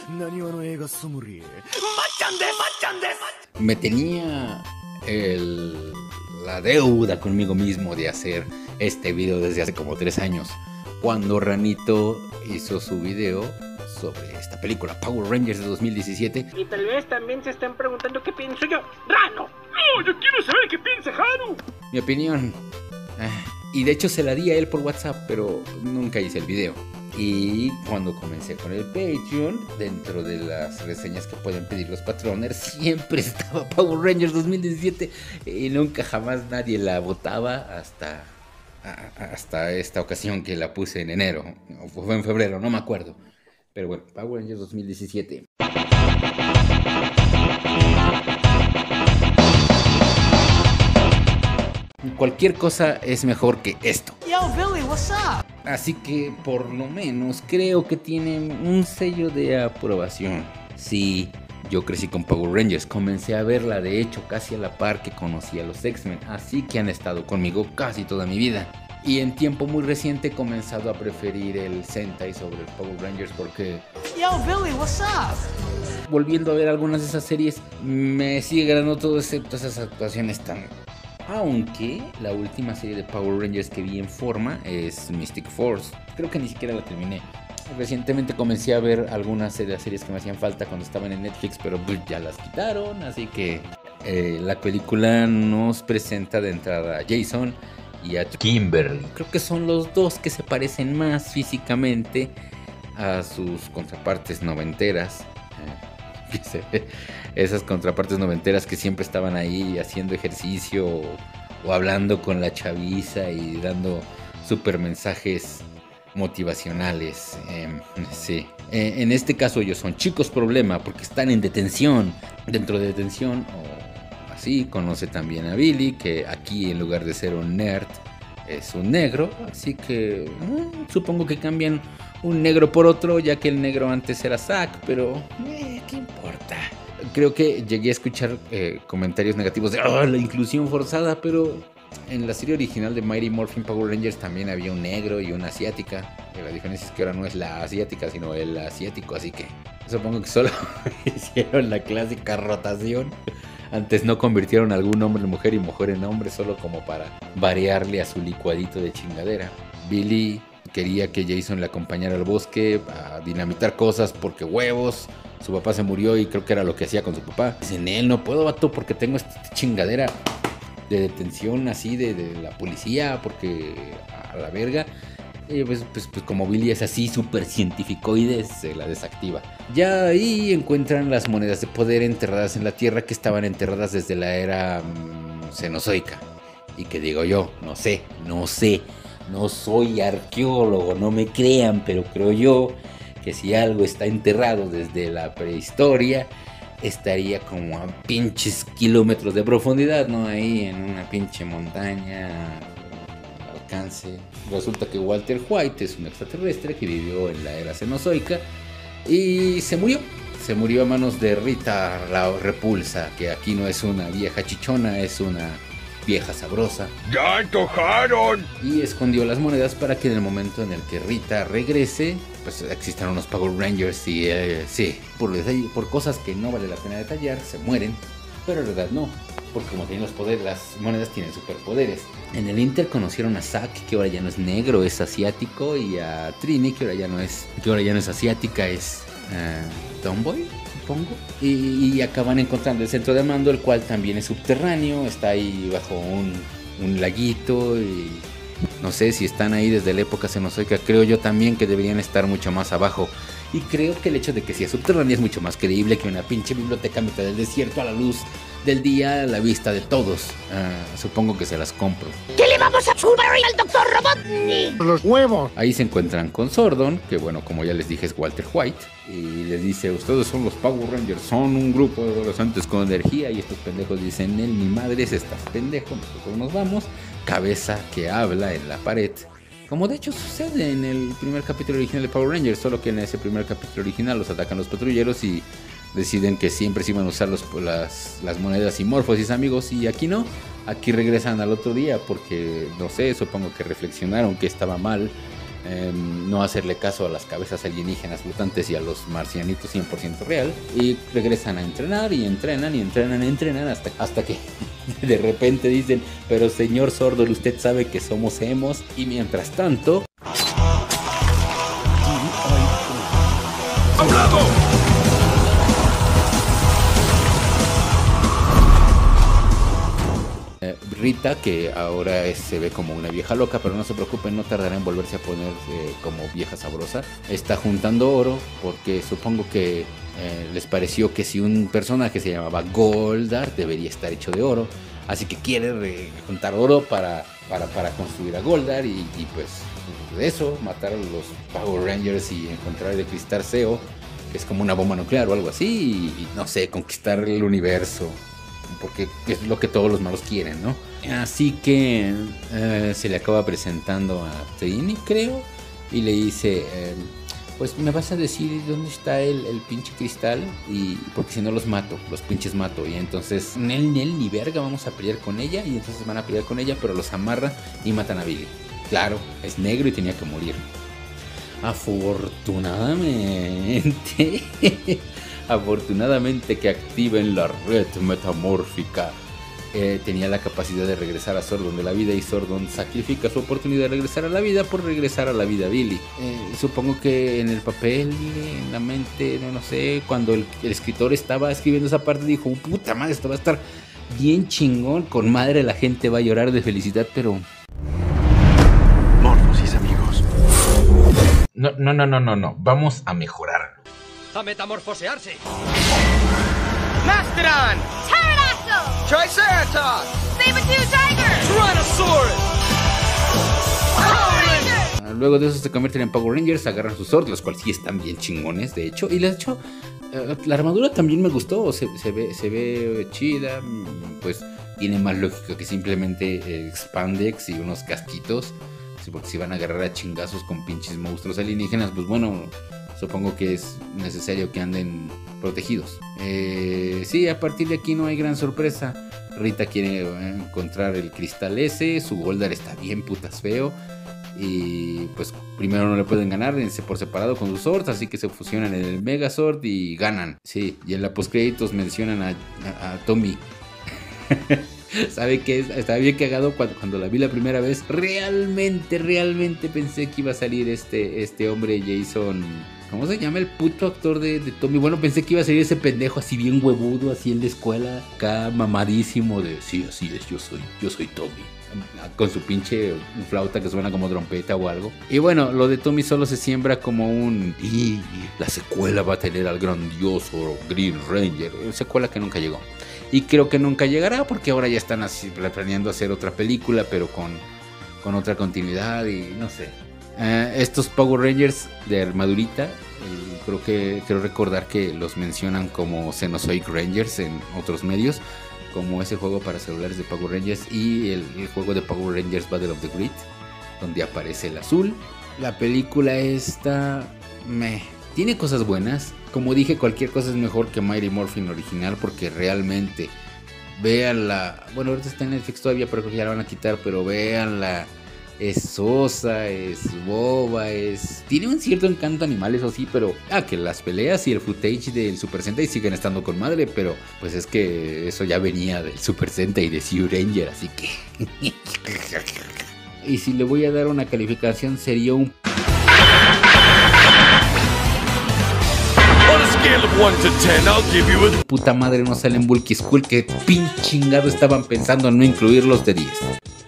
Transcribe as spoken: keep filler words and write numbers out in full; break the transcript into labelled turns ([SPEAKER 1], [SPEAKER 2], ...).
[SPEAKER 1] Me tenía el, la deuda conmigo mismo de hacer este video desde hace como tres años, cuando Ranito hizo su video sobre esta película Power Rangers de dos mil diecisiete.
[SPEAKER 2] Y tal vez también se están preguntando qué pienso yo. ¡Rano! ¡No! ¡Yo quiero saber qué piensa Haru!
[SPEAKER 1] Mi opinión. Y de hecho se la di a él por WhatsApp, pero nunca hice el video. Y cuando comencé con el Patreon, dentro de las reseñas que pueden pedir los patroners, siempre estaba Power Rangers dos mil diecisiete y nunca jamás nadie la votaba hasta, hasta esta ocasión que la puse en enero, o fue en febrero, no me acuerdo. Pero bueno, Power Rangers dos mil diecisiete. Cualquier cosa es mejor que esto.
[SPEAKER 3] Yo, Billy, what's up?
[SPEAKER 1] Así que por lo menos creo que tienen un sello de aprobación. Sí, yo crecí con Power Rangers, comencé a verla de hecho casi a la par que conocí a los X-Men, así que han estado conmigo casi toda mi vida. Y en tiempo muy reciente he comenzado a preferir el Sentai sobre el Power Rangers porque...
[SPEAKER 3] Yo, Billy, what's up?
[SPEAKER 1] Volviendo a ver algunas de esas series, me sigue agradando todo excepto esas actuaciones tan... Aunque la última serie de Power Rangers que vi en forma es Mystic Force. Creo que ni siquiera la terminé. Recientemente comencé a ver algunas de las series que me hacían falta cuando estaban en Netflix, pero ya las quitaron. Así que eh, la película nos presenta de entrada a Jason y a Kimberly. Creo que son los dos que se parecen más físicamente a sus contrapartes noventeras. Esas contrapartes noventeras que siempre estaban ahí haciendo ejercicio o, o hablando con la chaviza y dando super mensajes motivacionales. Eh, sí. eh, en este caso ellos son chicos problema porque están en detención. Dentro de detención o así conoce también a Billy, que aquí en lugar de ser un nerd es un negro, así que eh, supongo que cambian un negro por otro, ya que el negro antes era Zack, pero eh, ¿qué importa? Creo que llegué a escuchar eh, comentarios negativos de oh, la inclusión forzada, pero en la serie original de Mighty Morphin Power Rangers también había un negro y una asiática. Y la diferencia es que ahora no es la asiática, sino el asiático, así que supongo que solo hicieron la clásica rotación. Antes no convirtieron a algún hombre en mujer y mujer en hombre solo como para variarle a su licuadito de chingadera. Billy quería que Jason le acompañara al bosque a dinamitar cosas porque huevos. Su papá se murió y creo que era lo que hacía con su papá. Dicen, él no puedo, vato, porque tengo esta chingadera de detención así de, de la policía porque a la verga. Y pues, pues, pues como Billy es así súper cientificoide, se la desactiva. Ya ahí encuentran las monedas de poder enterradas en la tierra que estaban enterradas desde la era mmm, cenozoica. Y que digo yo, no sé, no sé, no soy arqueólogo, no me crean, pero creo yo que si algo está enterrado desde la prehistoria, estaría como a pinches kilómetros de profundidad, ¿no? Ahí en una pinche montaña... alcance. Resulta que Walter White es un extraterrestre que vivió en la era cenozoica y se murió. Se murió a manos de Rita la Repulsa, que aquí no es una vieja chichona, es una vieja sabrosa.
[SPEAKER 4] ¡Ya antojaron!
[SPEAKER 1] Y escondió las monedas para que en el momento en el que Rita regrese, pues existan unos Power Rangers y eh, sí, por, por cosas que no vale la pena detallar, se mueren. Pero en verdad no, porque como tienen los poderes, las monedas tienen superpoderes. En el Inter conocieron a Zack, que ahora ya no es negro, es asiático, y a Trini, que ahora ya no es, que ahora ya no es asiática, es uh, Tomboy, supongo. Y, y acaban encontrando el centro de mando, el cual también es subterráneo, está ahí bajo un, un laguito y no sé si están ahí desde la época cenozoica. Creo yo también que deberían estar mucho más abajo. Y creo que el hecho de que sea subterránea es mucho más creíble que una pinche biblioteca a mitad del desierto a la luz del día, a la vista de todos. Uh, supongo que se las compro.
[SPEAKER 3] ¿Qué le vamos a chupar al doctor Robotnik?
[SPEAKER 4] Los huevos.
[SPEAKER 1] Ahí se encuentran con Zordon, que bueno, como ya les dije es Walter White. Y les dice, ustedes son los Power Rangers, son un grupo de adolescentes con energía. Y estos pendejos dicen, él, mi madre es esta pendejo, nosotros nos vamos. Cabeza que habla en la pared. Como de hecho sucede en el primer capítulo original de Power Rangers, solo que en ese primer capítulo original los atacan los patrulleros y deciden que siempre se iban a usar los, las, las monedas y Morphosis, amigos, y aquí no, aquí regresan al otro día porque, no sé, supongo que reflexionaron que estaba mal eh, no hacerle caso a las cabezas alienígenas flotantes y a los marcianitos cien por ciento real, y regresan a entrenar y entrenan y entrenan y entrenan hasta, hasta que de repente dicen, pero señor Zordon, usted sabe que somos emos, y mientras tanto...
[SPEAKER 4] ¡A un lado!
[SPEAKER 1] Rita, que ahora es, se ve como una vieja loca, pero no se preocupen, no tardará en volverse a poner eh, como vieja sabrosa. Está juntando oro porque supongo que eh, les pareció que si un personaje se llamaba Goldar debería estar hecho de oro. Así que quiere eh, juntar oro para, para, para construir a Goldar y, y pues de eso, matar a los Power Rangers y encontrar el cristal Zeo, que es como una bomba nuclear o algo así, y, y no sé, conquistar el universo. Porque es lo que todos los malos quieren, ¿no? Así que eh, se le acaba presentando a Trini, creo, y le dice, eh, pues me vas a decir dónde está el, el pinche cristal, y porque si no los mato, los pinches mato. Y entonces, ni él ni él ni verga, vamos a pelear con ella, y entonces van a pelear con ella, pero los amarran y matan a Billy. Claro, es negro y tenía que morir. Afortunadamente... Afortunadamente que activen la red metamórfica, eh, tenía la capacidad de regresar a Zordon de la vida, y Zordon sacrifica su oportunidad de regresar a la vida por regresar a la vida a Billy. Eh, supongo que en el papel, en la mente, no, no sé, cuando el, el escritor estaba escribiendo esa parte dijo, puta madre, esto va a estar bien chingón, con madre la gente va a llorar de felicidad, pero...
[SPEAKER 4] Morfosis, amigos.
[SPEAKER 1] No, no, no, no, no, no, vamos a mejorarlo.
[SPEAKER 5] ¡A metamorfosearse!
[SPEAKER 3] Mastodon! Pterodactyl!
[SPEAKER 5] ¡Triceratops!
[SPEAKER 3] Saber-tooth tiger!
[SPEAKER 5] ¡Tyrannosaurus!
[SPEAKER 3] Power Ranger!
[SPEAKER 1] Luego de eso se convierten en Power Rangers, agarran sus swords, los cuales sí están bien chingones, de hecho. Y de hecho, eh, la armadura también me gustó, se, se, ve, se ve chida, pues tiene más lógica que simplemente eh, expandex y unos casquitos. Sí, porque si van a agarrar a chingazos con pinches monstruos alienígenas, pues bueno... Supongo que es necesario que anden protegidos. Eh, sí, a partir de aquí no hay gran sorpresa. Rita quiere encontrar el cristal ese. Su Goldar está bien putas feo. Y pues primero no le pueden ganar por separado con sus swords. Así que se fusionan en el Megazord y ganan. Sí, y en la postcréditos mencionan a, a, a Tommy. ¿Sabe qué? Estaba bien cagado cuando, cuando la vi la primera vez. Realmente, realmente pensé que iba a salir este, este hombre Jason... ¿Cómo se llama el puto actor de, de Tommy? Bueno, pensé que iba a salir ese pendejo así bien huevudo, así en la escuela, acá mamadísimo de... Sí, así es, yo soy, yo soy Tommy. Con su pinche flauta que suena como trompeta o algo. Y bueno, lo de Tommy solo se siembra como un... Y la secuela va a tener al grandioso Green Ranger. Secuela que nunca llegó. Y creo que nunca llegará porque ahora ya están así planeando hacer otra película, pero con, con otra continuidad y no sé. Uh, estos Power Rangers de armadurita, eh, creo que quiero recordar que los mencionan como Cenozoic Rangers en otros medios, como ese juego para celulares de Power Rangers y el, el juego de Power Rangers Battle of the Grid, donde aparece el azul. La película esta me tiene cosas buenas. Como dije, cualquier cosa es mejor que Mighty Morphin original porque realmente véanla. Bueno, ahorita está en Netflix todavía, pero creo que ya la van a quitar, pero véanla. Es sosa, es boba, es... Tiene un cierto encanto animal, eso sí, pero... Ah, que las peleas y el footage del Super Sentai siguen estando con madre, pero... Pues es que eso ya venía del Super Sentai de Zyuranger, así que... Y si le voy a dar una calificación sería un...
[SPEAKER 4] On a scale of one to ten, I'll give you a...
[SPEAKER 1] Puta madre, no sale en Bulky School, que pinche chingado estaban pensando en no incluirlos de diez.